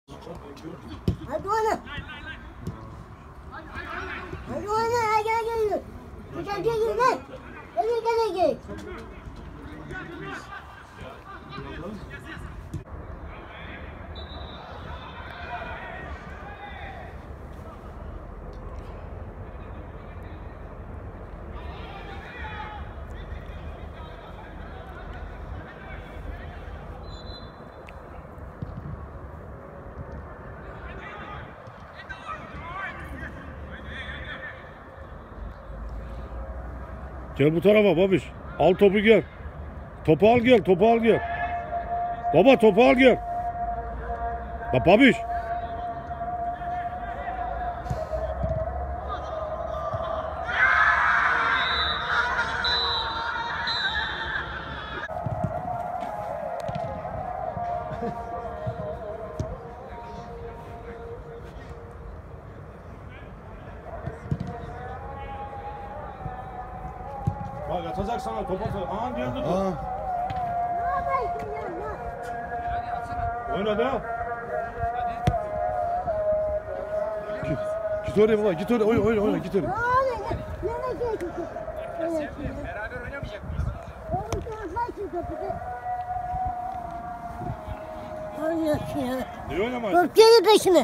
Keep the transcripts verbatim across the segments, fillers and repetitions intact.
Hadi oğlum. Hadi oğlum, hadi gel. Hadi gel lan. Hadi gel gel. Gel bu tarafa babiş. Al topu gel. Topu al gel, topu al gel. Baba topu al gel. Bak babiş. Bak atacak sana topa atacak. Aha geldi dur. Oyna da. Git, git oraya baba, git oraya, oyna, oyna, oyna, git oraya. Beraber oynamayacak mıyız? Oynuyorsun. Ne oynamayız? Top geri peşine.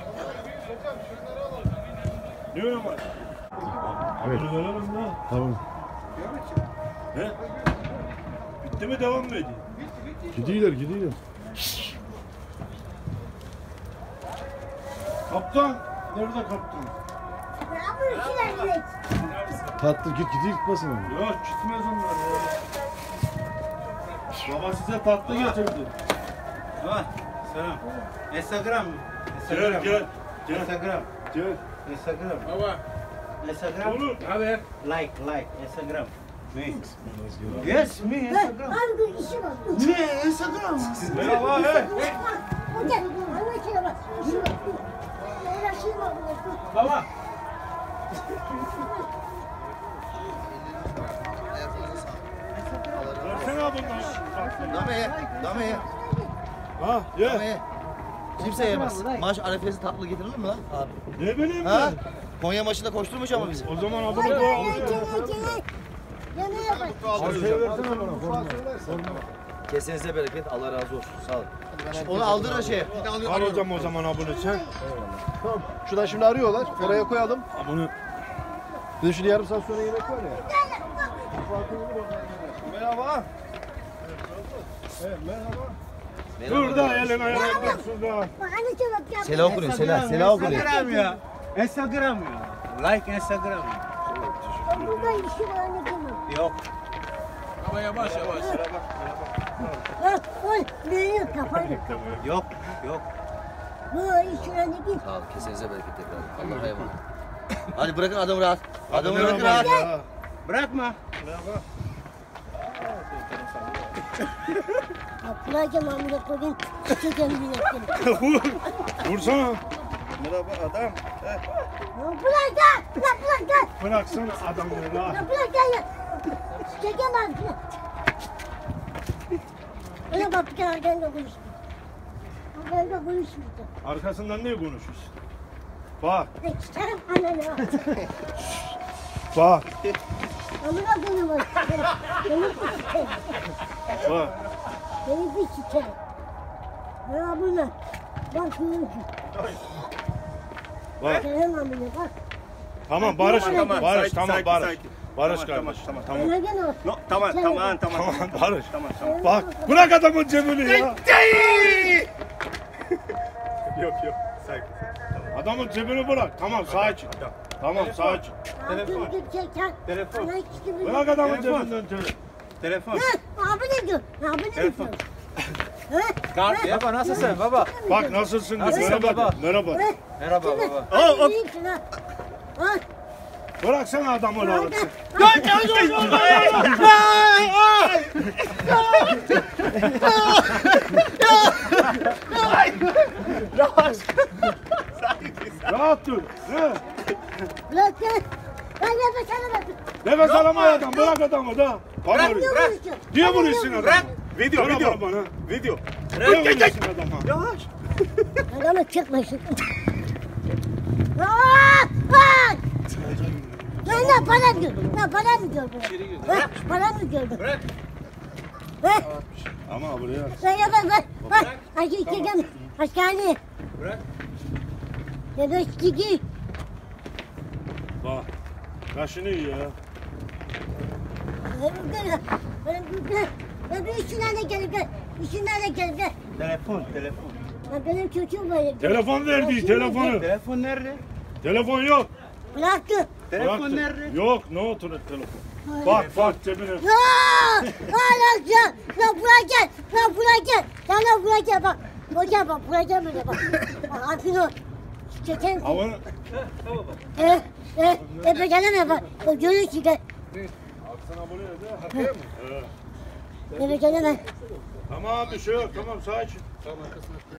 Ne oynamayız? Evet. Bunu verelim mi? Tamam. He? Bitti mi devam mı ediyor? Gidiyorlar, gidiyorlar. Kaptan. Nerede kaptan? Tatlı git, gidiyor gitmesin. Yok gitmez onlar ya. Baba size tatlı getirdi. Ha, selam. Instagram. Gel gel. Gel. Instagram. Gel. Instagram. Baba. Instagram. Oğlum. Haber. Like, like. Instagram. Me. Yes, me. Instagram. Hangi işi var? Me. Instagram. Merhaba he. Hocam, hangi şey var? İşi var. Öyle şey var. Baba. Versene abi bunları. Dame, dame, Ha ye. dame. Kimse yemez. Maç arefesi tatlı getirilir mi lan abi? Ne bileyim Ha? ben. Konya maçında koşturmayacak mı bizi? O zaman abone ol. Yemeğe bak. Şey versene bana. Forma. Kesenize bereket, Allah razı olsun. Sağ olun. Onu aldır şeye. Al hocam o zaman abone sen. Tamam. Şuradan şimdi arıyorlar, oraya koyalım. Abone. Bir de şurada yarım saat sonra yemek var ya. Merhaba. Evet, merhaba. Dur da elin ayağına dursun da. Bak hani şey bak. ya. Selam okunuyor, selam, selam okunuyor. Instagram ya. Instagram ya. Like Instagram. Burada işi var hani değil mi? Yok. Baba yavaş yavaş. Bak, oy, büyüyor kafayı. Yok. Yok. Bu işi var hani değil. Sağ olun, kesenize bereket tekrar. Allah'a emanet. Hadi bırakın adamı rahat. Adamı Ne bırakın yapalım rahat. ya? Bırakma. Bırakacağım amına koyayım. Çekeceğim bir yakını. Vur. Vursana. Merhaba adam. Bırak lan! Bırak bırak lan! Bıraksana adamı ya. Ya bırak lan ya! Çekemem ki. Öyle bak bir tane arkamda konuşmuyor. Arkamda konuşmayacağım. Arkasından ne konuşuyorsun? Bak. E çıkarım ananı. Bak. Amına koyayım bak. Benim bir çiçeğim. Bak. Benim bir çiçeğim. Ya bunlar. Bak şunun ki. Bak. Çiçeğim amına bak. Tamam Barış. Tamam, Barış sakin, tamam sakin, Barış. sakin. Barış Tamam, kardeş. tamam, Tamam. Öyle gene olsun. No, tamam, Sen tamam, bak. tamam. Tamam Barış. Tamam, tamam. Bak bırak adamın cebini ya. Yok yok. Sakin. Adamın cebini bırak. Tamam sakin. Tamam sakin. Telefon. Telefon. Bırak adamın Telefon. cebinden telefon. Telefon. Abi ne diyor? Abi ne Telefon. diyor? Ha? Kart. Baba nasılsın baba? Bak nasılsın? Nasılsın Merhaba. baba? Merhaba. Ha? Merhaba baba. Abi iyisin ha. Ha? Bıraksana adamı rahat. Rahat dur. Ne? Bırak lan. Ben nefes alamadım. Nefes alamıyor adam. Bırak adamı da. Bana Ben vuruyor. ne vuracağım? Niye vuruyorsun adamı? Bırak. Video, Bana video. bana, bana. Video. Niye vuruyorsun adama? Yavaş. Adamı çıkmasın. Aa! Bak! Lan lan para mı gördün? Lan para mı gördün? Ha, para mı gördün? Bırak. Ha? Ama buraya. Lan ya bak bak. Bak. Hadi gidelim. Hastane. Bırak. Ya da gidelim. Bak. Kaşını iyi ya. Ben bir işinden de gelip gel. İşinden de gelip gel. Telefon, telefon. Ya benim çocuğum var. Telefon verdi telefonu. Telefon nerede? Telefon yok. Bıraktı. Telefon Bıraktı. nerede? Yok ne oturur telefon. Bak bak cebine. Ya! Hala ya! Ya buraya gel! Ya buraya gel! Ya lan buraya gel bak! Hocam bak buraya gel böyle bak! Bak Akino! Çeken... Havanı. Eh! Eh! Eh! Becereme bak! O görüyor ki gel! Aksana buraya da. Arkaya mı? He. Eh! Becereme! Tamam bir şey yok tamam sakin.